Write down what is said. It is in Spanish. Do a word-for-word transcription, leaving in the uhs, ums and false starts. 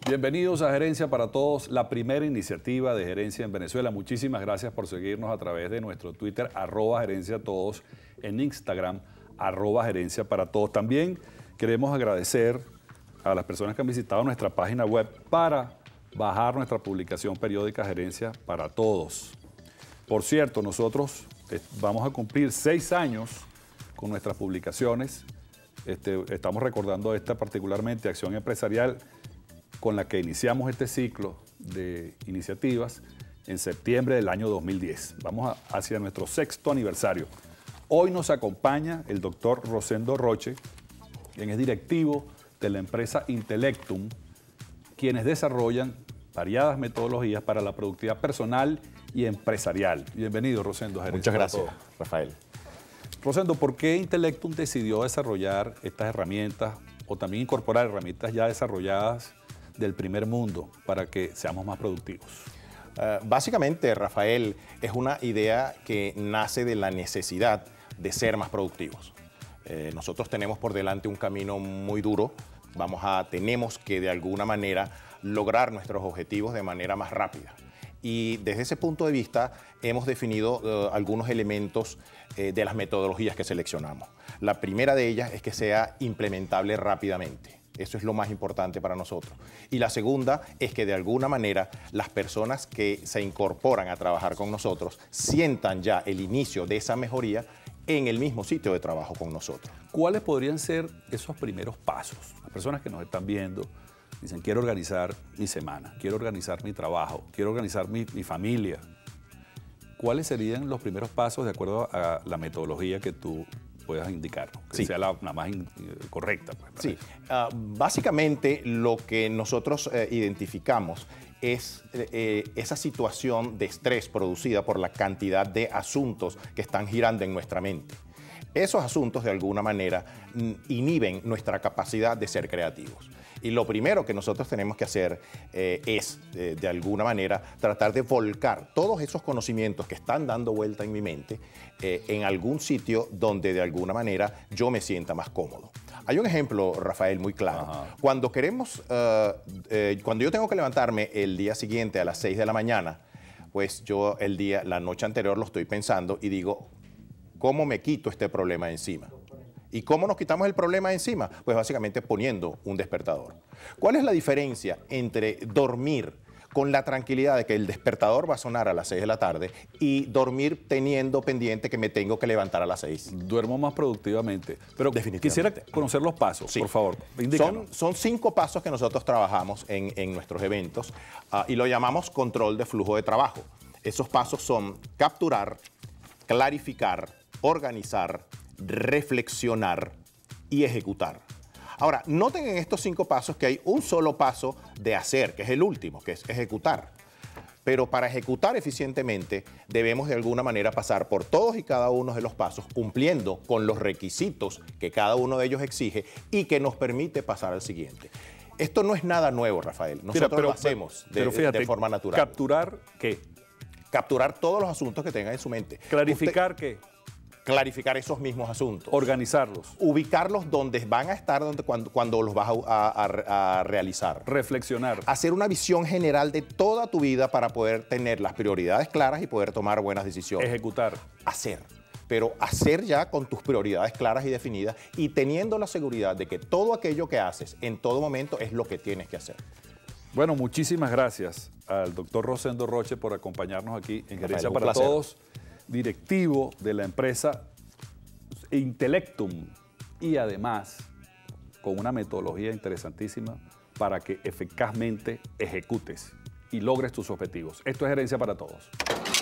Bienvenidos a Gerencia para Todos, la primera iniciativa de gerencia en Venezuela. Muchísimas gracias por seguirnos a través de nuestro Twitter, arroba Gerencia Todos, en Instagram, arroba Gerencia para Todos. También queremos agradecer a las personas que han visitado nuestra página web para bajar nuestra publicación periódica Gerencia para Todos. Por cierto, nosotros vamos a cumplir seis años con nuestras publicaciones. Este, estamos recordando esta particularmente acción empresarial con la que iniciamos este ciclo de iniciativas en septiembre del año dos mil diez. Vamos a, hacia nuestro sexto aniversario. Hoy nos acompaña el doctor Rosendo Roche, quien es directivo de la empresa Intellectum, quienes desarrollan variadas metodologías para la productividad personal y empresarial. Bienvenido, Rosendo. Muchas gracias, Rafael. Rosendo, ¿por qué Intellectum decidió desarrollar estas herramientas o también incorporar herramientas ya desarrolladas del primer mundo para que seamos más productivos? Uh, básicamente, Rafael, es una idea que nace de la necesidad de ser más productivos. Eh, nosotros tenemos por delante un camino muy duro. Vamos a, tenemos que de alguna manera lograr nuestros objetivos de manera más rápida. Y desde ese punto de vista hemos definido uh, algunos elementos eh, de las metodologías que seleccionamos. La primera de ellas es que sea implementable rápidamente. Eso es lo más importante para nosotros. Y la segunda es que de alguna manera las personas que se incorporan a trabajar con nosotros sientan ya el inicio de esa mejoría en el mismo sitio de trabajo con nosotros. ¿Cuáles podrían ser esos primeros pasos? Las personas que nos están viendo dicen, quiero organizar mi semana, quiero organizar mi trabajo, quiero organizar mi, mi familia. ¿Cuáles serían los primeros pasos de acuerdo a la metodología que tú puedas indicar, que sí. sea la, la más in, correcta? Pues, sí, uh, básicamente lo que nosotros eh, identificamos es eh, esa situación de estrés producida por la cantidad de asuntos que están girando en nuestra mente. Esos asuntos de alguna manera inhiben nuestra capacidad de ser creativos. Y lo primero que nosotros tenemos que hacer eh, es, eh, de alguna manera, tratar de volcar todos esos conocimientos que están dando vuelta en mi mente eh, en algún sitio donde de alguna manera yo me sienta más cómodo. Hay un ejemplo, Rafael, muy claro. Ajá. Cuando queremos, uh, eh, cuando yo tengo que levantarme el día siguiente a las seis de la mañana, pues yo el día, la noche anterior lo estoy pensando y digo, ¿cómo me quito este problema encima? ¿Y cómo nos quitamos el problema encima? Pues básicamente poniendo un despertador. ¿Cuál es la diferencia entre dormir con la tranquilidad de que el despertador va a sonar a las seis de la tarde y dormir teniendo pendiente que me tengo que levantar a las seis? Duermo más productivamente. Pero quisiera conocer los pasos, sí. Por favor. Son, son cinco pasos que nosotros trabajamos en, en nuestros eventos uh, y lo llamamos control de flujo de trabajo. Esos pasos son capturar, clarificar, organizar, reflexionar y ejecutar. Ahora, noten en estos cinco pasos que hay un solo paso de hacer, que es el último, que es ejecutar. Pero para ejecutar eficientemente debemos de alguna manera pasar por todos y cada uno de los pasos, cumpliendo con los requisitos que cada uno de ellos exige y que nos permite pasar al siguiente. Esto no es nada nuevo, Rafael. Nosotros Mira, pero, lo hacemos de, pero fíjate, de forma natural. ¿Capturar qué? Capturar todos los asuntos que tengan en su mente. ¿Clarificar Usted, qué? Clarificar esos mismos asuntos. Organizarlos. Ubicarlos donde van a estar donde, cuando, cuando los vas a, a, a realizar. Reflexionar. Hacer una visión general de toda tu vida para poder tener las prioridades claras y poder tomar buenas decisiones. Ejecutar. Hacer. Pero hacer ya con tus prioridades claras y definidas y teniendo la seguridad de que todo aquello que haces en todo momento es lo que tienes que hacer. Bueno, muchísimas gracias al doctor Rosendo Roche por acompañarnos aquí en Gerencia para placer. Todos, directivo de la empresa Intellectum y además con una metodología interesantísima para que eficazmente ejecutes y logres tus objetivos. Esto es Gerencia para Todos.